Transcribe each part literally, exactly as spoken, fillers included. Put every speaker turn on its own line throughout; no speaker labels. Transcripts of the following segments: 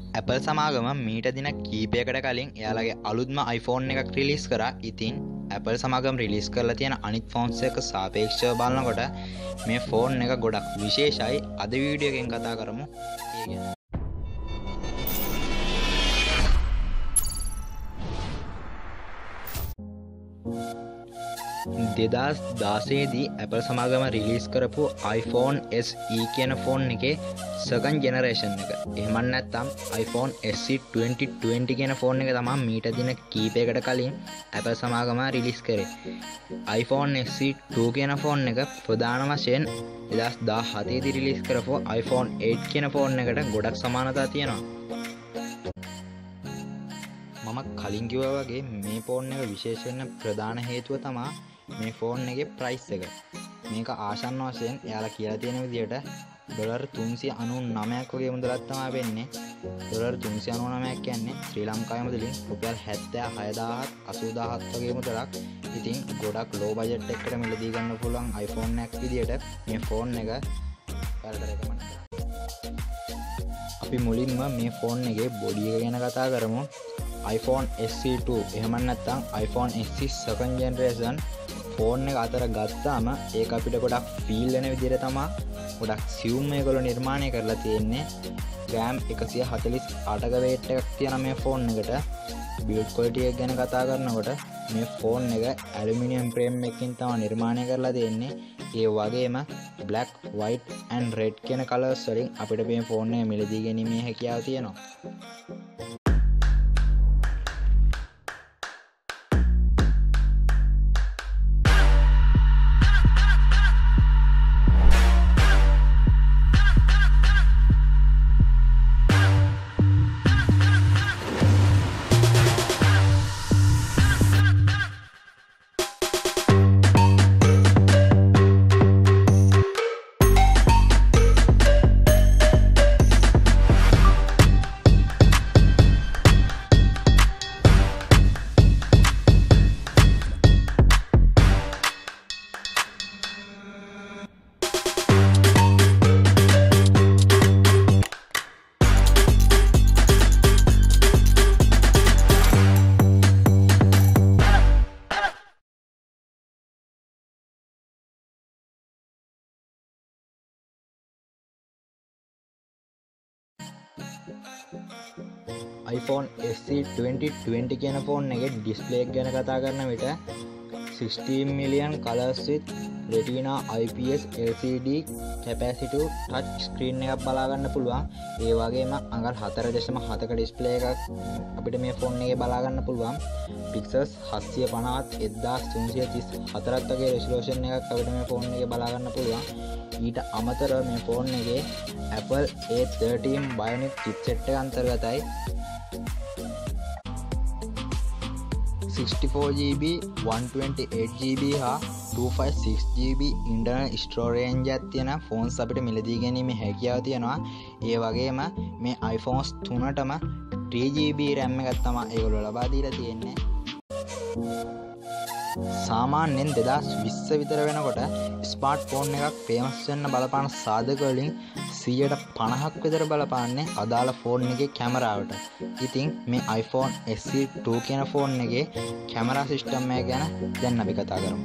Apple සමාගම මීට දින කීපයකට කලින් එයාලගේ අලුත්ම iPhone එකක් රිලීස් කරා. ඉතින් Apple සමාගම රිලීස් කරලා තියෙන අනිත් ෆෝන්ස් එක සාපේක්ෂව බලනකොට මේ ෆෝන් එක ගොඩක් විශේෂයි. අද වීඩියෝ එකෙන් කතා කරමු ඒ ගැන. දෙදස් දාසයේ දී Apple සමාගම රිලීස් කරපු iPhone S E කියන ෆෝන් එකේ second generation එක. එහෙම නැත්නම් iPhone S E twenty twenty කියන ෆෝන් එක තමයි මීට දින කීපයකට කලින් Apple සමාගම රිලීස් කරේ. iPhone S E two කියන ෆෝන් එක ප්‍රධාන වශයෙන් දෙදස් දාහතේ දී රිලීස් කරපු iPhone eight කියන ෆෝන් එකට ගොඩක් සමානතා තියෙනවා. මම කලින් කිව්වා වගේ මේ ෆෝන් එක විශේෂ වෙන්න ප්‍රධාන හේතුව තමයි මේ ෆෝන් එකේ ප්‍රයිස් එක. මේක ආසන්න වශයෙන් එයාලා කියලා තියෙන විදිහට ඩොලර් තුන්සිය අනූනවයක් වගේ මුදලක් තමයි වෙන්නේ. ඩොලර් තුන්සිය අනූනවයක් කියන්නේ ශ්‍රී ලංකාවේ මුදලින් රුපියල් හැත්තෑ හයදාහක් අසූදාහක් වගේ මුදලක්. ඉතින් ගොඩක් ලෝ බජට් එකකට මිලදී ගන්න පුළුවන් iPhone එකක් විදිහට මේ ෆෝන් එක ඔයාලට රෙකමන්ඩ් කරනවා. අපි මුලින්ම මේ ෆෝන් එකේ බොඩි එක ගැන කතා කරමු. iPhone S E two එහෙම නැත්නම් iPhone S E second generation phone එක අතර ගත්තාම ඒක අපිට ගොඩක් ෆීල් වෙන විදිහට තමයි ගොඩක් සියුම් මේගොල්ලෝ නිර්මාණය කරලා තියෙන්නේ. RAM එකසිය හතළිස් අටක වේට් එකක් තියෙන මේ ෆෝන් එකට බිල්ඩ් ක්වොලිටි එක ගැන කතා කරනකොට මේ ෆෝන් එක ඇලුමිනියම් ෆ්‍රේම් එකකින් තමයි නිර්මාණය කරලා තියෙන්නේ. ඒ වගේම black, white and red කියන කලර්ස් වලින් අපිට මේ ෆෝන් එක මිලදී ගැනීමේ හැකියාව තියෙනවා. iPhone S E twenty twenty කියන ෆෝන් එකේ ඩිස්ප්ලේ එක ගැන කතා කරන විට sixteen million colors with Retina I P S L C D capacitive touch screen එකක් බලා ගන්න පුළුවන්. ඒ වගේම අඟල් four point seven ක ඩිස්ප්ලේ එකක් අපිට මේ ෆෝන් එකේ බලා ගන්න පුළුවන්. pixels seven fifty thirteen thirty-four වගේ resolution එකක් අපිට මේ ෆෝන් එකේ බලා ගන්න පුළුවන්. ඊට අමතරව මේ ෆෝන් එකේ Apple A thirteen Bionic chipset එක අන්තර්ගතයි. sixty-four G B, one twenty-eight G B හා two fifty-six G B internal storage එකක් තියෙන ෆෝන්ස් අපිට මිලදී ගැනීමේ හැකියාව තියෙනවා. ඒ වගේම මේ iPhones තුනටම three G B RAM එකක් තමයි ඒගොල්ලෝ ලබා දීලා තියෙන්නේ. සාමාන්‍යයෙන් දෙදස් විස්ස විතර වෙනකොට ස්මාර්ට්ෆෝන් එකක් ෆේමස් වෙන්න බලපාන සාධක වලින් සියයට පනහක් විතර බලපාන්නේ අදාළ ෆෝන් එකේ කැමරාවට. ඉතින් මේ iPhone S E two කියන ෆෝන් එකේ කැමරා සිස්ටම් එක ගැන දැන් අපි කතා කරමු.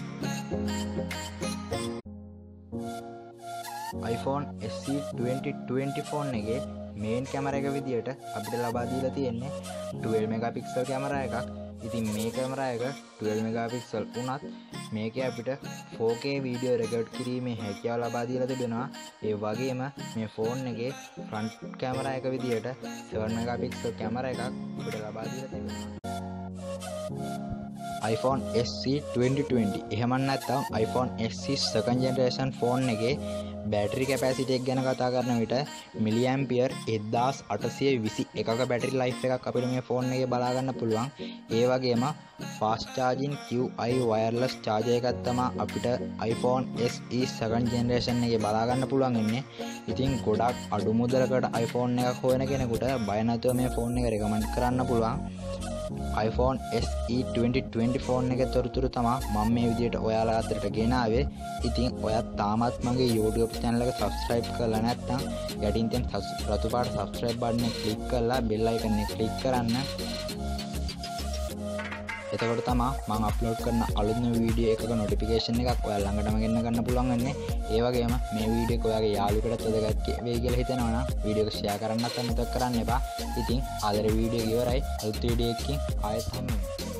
iPhone S E twenty twenty phone එකේ මේන් කැමරා එක විදියට අපිට ලබා දීලා තියෙන්නේ twelve megapixel කැමරා එකක්. ඉතින් මේ කැමරා එක twelve megapixel වුණත් මේකේ අපිට four K වීඩියෝ රෙකෝඩ් කිරීමේ හැකියාව ලබා දීලා තිබෙනවා. ඒ වගේම මේ ෆෝන් එකේ ෆ්‍රන්ට් කැමරා එක විදියට seven megapixel කැමරා එකක් අපිට ලබා දීලා තිබෙනවා. iPhone S E twenty twenty එහෙම නැත්නම් iPhone S E second generation phone එකේ බැටරි කැපැසිටි එක ගැන කතා කරන විට මිලිඇම්පියර් eighteen twenty-one ක බැටරි ලයිෆ් එකක් අපිට මේ ෆෝන් එකේ බලා ගන්න පුළුවන්. ඒ වගේම fast charging Q I wireless charger එකක් තමයි අපිට iPhone S E second generation එකේ බලා ගන්න පුළුවන් වෙන්නේ. ඉතින් ගොඩක් අඩු මුදලකට iPhone එකක් හොයන කෙනෙකුට බය නැතුව මේ ෆෝන් එක රෙකමන්ඩ් කරන්න පුළුවන්. iPhone S E twenty twenty phone එකේ තොරතුරු තමයි මම මේ විදිහට ඔයාලා අතරට ගෙනාවේ. ඉතින් ඔයාත් තාමත් මගේ YouTube channel එක subscribe කරලා නැත්නම් යටින් තියෙන රතු පාට subscribe button එක click කරලා bell icon එක click කරන්න. එතකොට තමයි මම අප්ලෝඩ් කරන අලුත්ම වීඩියෝ එකක notification එකක් ඔයාලා ළඟටම ගෙන්න ගන්න පුළුවන් වෙන්නේ. ඒ වගේම මේ වීඩියෝ එක ඔයාගේ යාළුවෙකුටත් වැදගත් වෙයි කියලා හිතනවා නම් වීඩියෝ එක share කරන්නත් අමතක කරන්න එපා. ඉතින් ආදරේ වීඩියෝ එක ඉවරයි. අලුත් වීඩියෝ එකකින් ආයෙත් හමු වෙමු.